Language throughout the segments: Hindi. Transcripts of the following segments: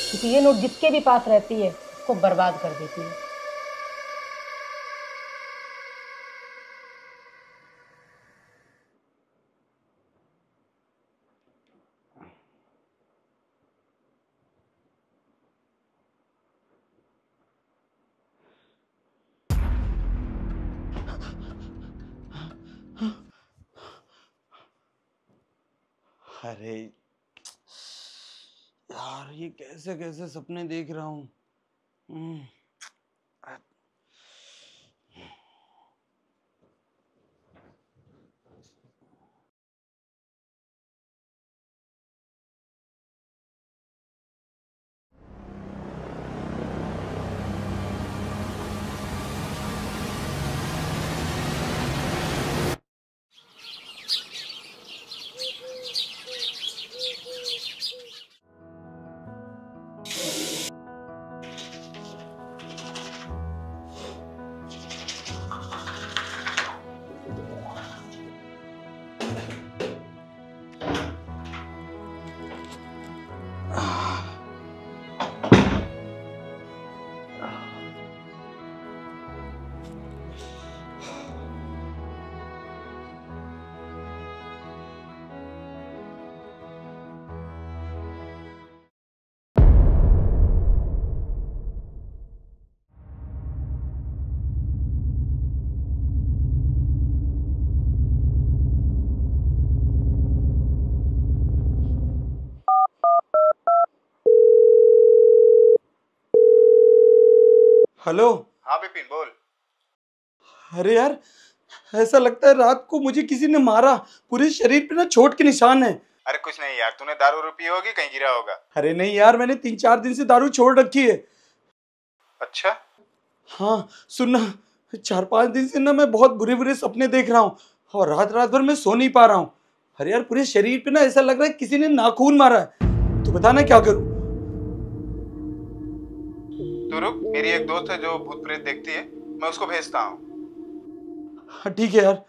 क्योंकि ये नोट जिसके भी पास रहती है उसको बर्बाद कर देती है। अरे यार, ये कैसे कैसे सपने देख रहा हूँ। हेलो। हाँ विपिन बोल। अरे यार, ऐसा लगता है रात को मुझे किसी ने मारा। पूरे शरीर पे ना चोट के निशान है। अरे कुछ नहीं यार, तूने दारू वारू पी होगी, कहीं गिरा होगा। अरे नहीं यार, मैंने 3-4 दिन से दारू छोड़ रखी है। अच्छा। हाँ सुनना, 4-5 दिन से ना मैं बहुत बुरे बुरे सपने देख रहा हूँ और रात रात भर मैं सो नहीं पा रहा हूँ। अरे यार, पूरे शरीर पे ना ऐसा लग रहा है किसी ने नाखून मारा है। तो बता ना क्या करूँ। तू रुक, मेरी एक दोस्त है जो भूत प्रेत देखती है, मैं उसको भेजता हूँ। हाँ ठीक है यार।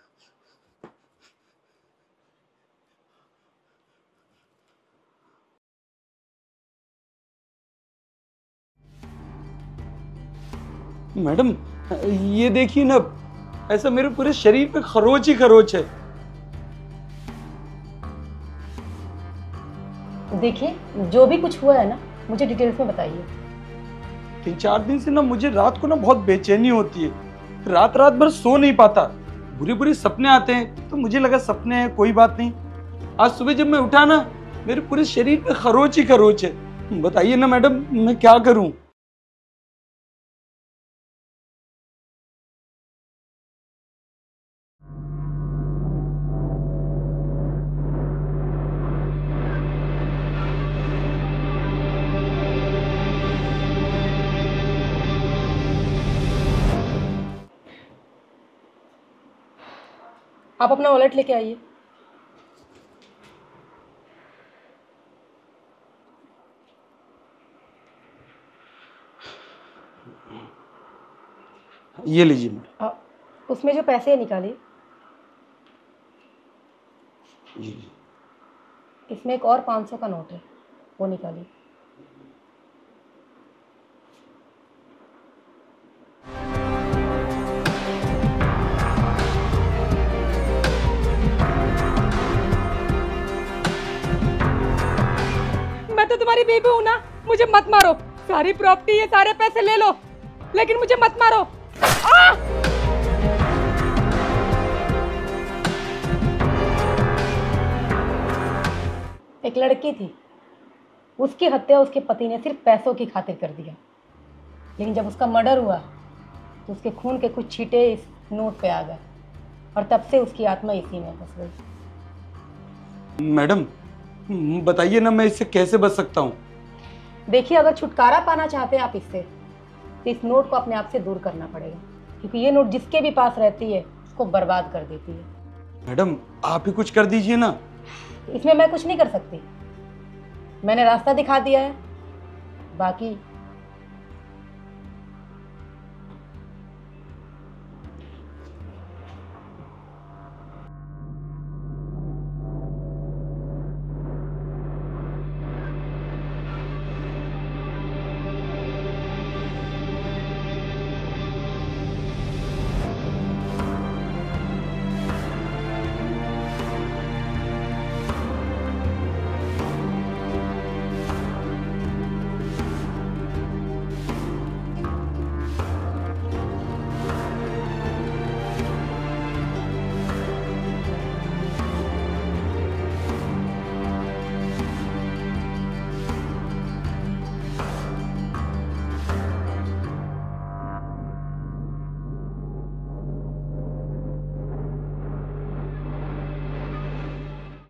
मैडम, ये देखिए ना, ऐसा मेरे पूरे शरीर पे खरोच ही खरोच है। देखिए, जो भी कुछ हुआ है ना, मुझे डिटेल्स में बताइए। 3-4 दिन से ना मुझे रात को ना बहुत बेचैनी होती है। रात रात भर सो नहीं पाता। बुरे बुरे सपने आते हैं तो मुझे लगा सपने हैं, कोई बात नहीं। आज सुबह जब मैं उठा ना, मेरे पूरे शरीर पे खरोच ही खरोच है। बताइए ना मैडम, मैं क्या करूं। आप अपना वॉलेट लेके आइए। ये लीजिए मैडम। उसमें जो पैसे है निकालिए। जी। इसमें एक और 500 का नोट है, वो निकालिए। मैं तो तुम्हारी बेबी हूं ना, मुझे मत मारो। सारी प्रॉपर्टी है, सारे पैसे ले लो, लेकिन मुझे मत मारो। एक लड़की थी, उसकी हत्या उसके पति ने सिर्फ पैसों की खातिर कर दिया। लेकिन जब उसका मर्डर हुआ तो उसके खून के कुछ छींटे इस नोट पे आ गए और तब से उसकी आत्मा इसी में फंस गई। मैडम बताइए ना, मैं इससे कैसे बच सकता हूँ। देखिए, अगर छुटकारा पाना चाहते हैं आप इससे, तो इस नोट को अपने आप से दूर करना पड़ेगा, क्योंकि ये नोट जिसके भी पास रहती है उसको बर्बाद कर देती है। मैडम आप ही कुछ कर दीजिए ना। इसमें मैं कुछ नहीं कर सकती, मैंने रास्ता दिखा दिया है, बाकी